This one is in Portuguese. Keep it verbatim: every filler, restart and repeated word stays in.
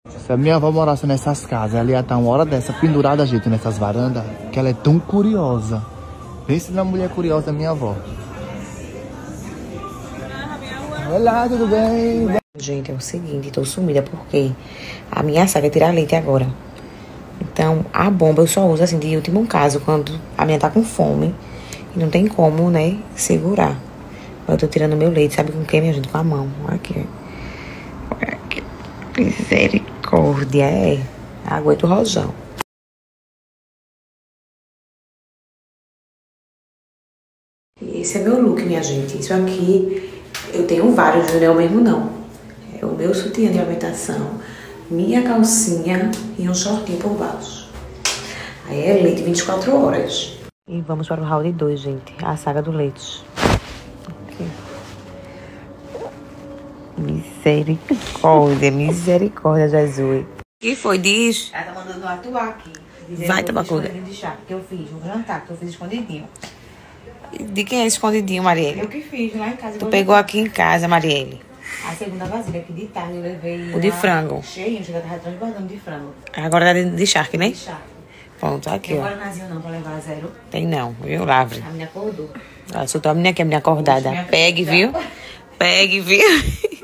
Se a minha avó morasse nessas casas, ela ia estar uma hora dessa pendurada, gente, nessas varandas, que ela é tão curiosa. Pense na mulher curiosa, minha avó. Olá, tudo bem? Gente, é o seguinte, tô sumida porque a minha saga é tirar leite agora. Então, a bomba eu só uso assim de último caso, quando a minha tá com fome e não tem como, né, segurar. Eu tô tirando meu leite, sabe com quem, minha gente? Com a mão. Aqui. Aqui. Misericórdia, é. Aguento o rojão. Esse é meu look, minha gente. Isso aqui, eu tenho vários, não é o mesmo não. É o meu sutiã de alimentação, minha calcinha e um shortinho por baixo. Aí é leite vinte e quatro horas. E vamos para o round dois, gente. A saga do leite. Aqui. Misericórdia, misericórdia, Jesus. O que foi? Diz? Ela tá mandando atuar aqui. Vai tomar conta. De chá, que eu fiz um jantar, que eu fiz escondidinho. De quem é esse escondidinho, Marielle? Eu que fiz lá em casa. Tu pegou aqui em casa, Marielle. A segunda vasilha aqui de tarde eu levei. O de frango. Cheio, já tava transbordando de frango. Agora tá de, de charque, né? De chá. Pronto, aqui, Tem ó. guaranazinho não pra levar a zero. Tem não, viu, Lavre? A minha acordou. Ah, sou tua menina que é menina acordada. Minha Pegue, filha. viu? Pegue, viu?